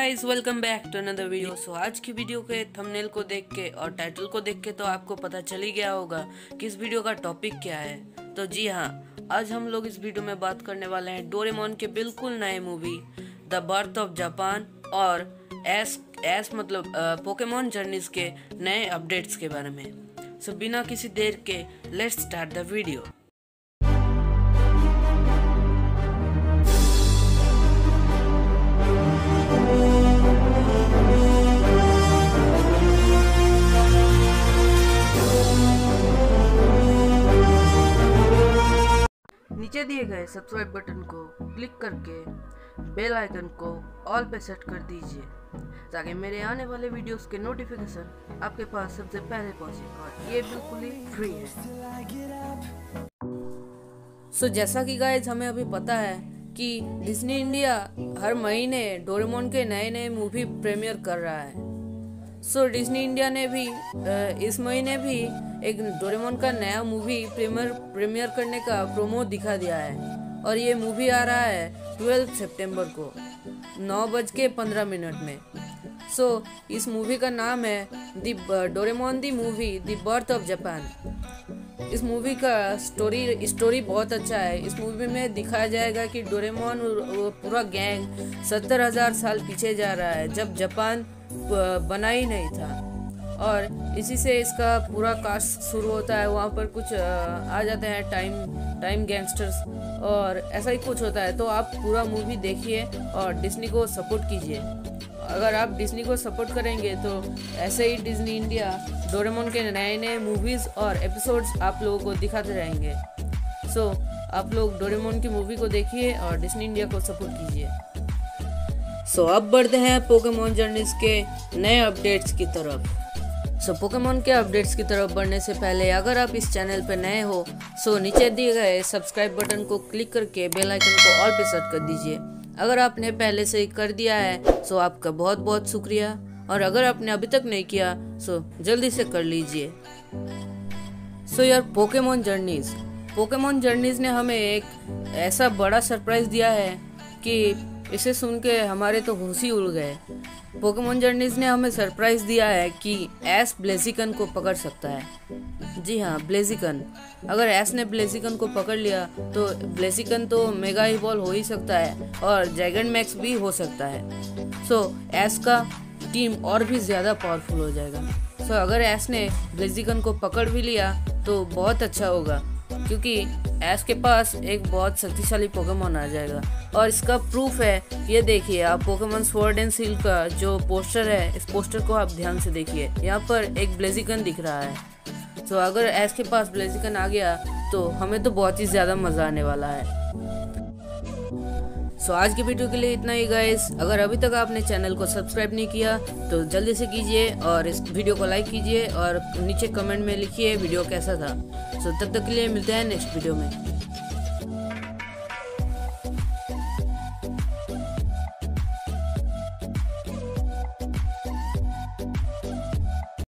Guys, welcome back to another video. So आज की video के थंबनेल को देख के और टाइटल को देख के तो आपको पता चल ही गया होगा कि इस वीडियो का टॉपिक क्या है। तो जी हाँ, आज हम लोग इस वीडियो में बात करने वाले हैं डोरेमोन के बिल्कुल नए movie the birth of Japan और एस मतलब पोकेमोन जर्नीज के नए अपडेट्स के बारे में। सो बिना किसी देर के लेट्स स्टार्ट द वीडियो। नीचे दिए गए सब्सक्राइब बटन को क्लिक करके बेल आइकन को ऑल पे सेट कर दीजिए ताकि मेरे आने वाले वीडियोस के नोटिफिकेशन आपके पास सबसे पहले पहुंचे, और ये बिल्कुल ही फ्री है। सो जैसा कि गाइस हमें अभी पता है कि डिज्नी इंडिया हर महीने डोरेमोन के नए नए मूवी प्रीमियर कर रहा है। सो डिज्नी इंडिया ने भी इस महीने भी एक डोरेमोन का नया मूवी प्रीमियर करने का प्रोमो दिखा दिया है, और ये मूवी आ रहा है 12 सितंबर को 9:15 में। सो इस मूवी का नाम है Doraemon the movie the birth of Japan. इस मूवी का स्टोरी बहुत अच्छा है। इस मूवी में दिखाया जाएगा कि डोरेमोन पूरा गैंग 70,000 साल पीछे जा रहा है, जब जापान बना ही नहीं था, और इसी से इसका पूरा कास्ट शुरू होता है। वहाँ पर कुछ आ जाते हैं टाइम गैंगस्टर्स, और ऐसा ही कुछ होता है। तो आप पूरा मूवी देखिए और डिज्नी को सपोर्ट कीजिए। अगर आप डिज्नी को सपोर्ट करेंगे तो ऐसे ही डिज्नी इंडिया डोरेमोन के नए नए मूवीज़ और एपिसोड्स आप लोगों को दिखाते रहेंगे। सो आप लोग डोरेमोन की मूवी को देखिए और डिज्नी इंडिया को सपोर्ट कीजिए। सो अब बढ़ते हैं पोकेमोन जर्नीज के नए अपडेट्स की तरफ। सो पोकेमोन के अपडेट्स की तरफ बढ़ने से पहले अगर आप इस चैनल पर नए हो सो नीचे दिए गए सब्सक्राइब बटन को क्लिक करके बेल आइकन को ऑल पे सेट कर दीजिए। अगर आपने पहले से ही कर दिया है सो आपका बहुत बहुत शुक्रिया, और अगर आपने अभी तक नहीं किया सो जल्दी से कर लीजिए। सो यार, पोकेमोन जर्नीज ने हमें एक ऐसा बड़ा सरप्राइज दिया है कि इसे सुन के हमारे तो होश ही उड़ गए। पोकेमोन जर्नीज ने हमें सरप्राइज दिया है कि एस ब्लेजिकन को पकड़ सकता है। जी हाँ, ब्लेजिकन। अगर एस ने ब्लेजिकन को पकड़ लिया तो ब्लेजिकन तो मेगा इवॉल्व हो ही सकता है और जायगनमैक्स भी हो सकता है। सो एस का टीम और भी ज़्यादा पावरफुल हो जाएगा। सो अगर एस ने ब्लेजिकन को पकड़ भी लिया तो बहुत अच्छा होगा, क्योंकि एस के पास एक बहुत शक्तिशाली पोकेमोन आ जाएगा। और इसका प्रूफ है, ये देखिए आप, पोकेमोन स्वॉर्ड एंड शील्ड का जो पोस्टर है, इस पोस्टर को आप ध्यान से देखिए। यहाँ पर एक ब्लेजिकन दिख रहा है। तो अगर एस के पास ब्लेजिकन आ गया तो हमें तो बहुत ही ज़्यादा मज़ा आने वाला है। सो आज की वीडियो के लिए इतना ही गाइस। अगर अभी तक आपने चैनल को सब्सक्राइब नहीं किया तो जल्दी से कीजिए, और इस वीडियो को लाइक कीजिए और नीचे कमेंट में लिखिए वीडियो कैसा था। सो तब तक के लिए मिलते हैं नेक्स्ट वीडियो में।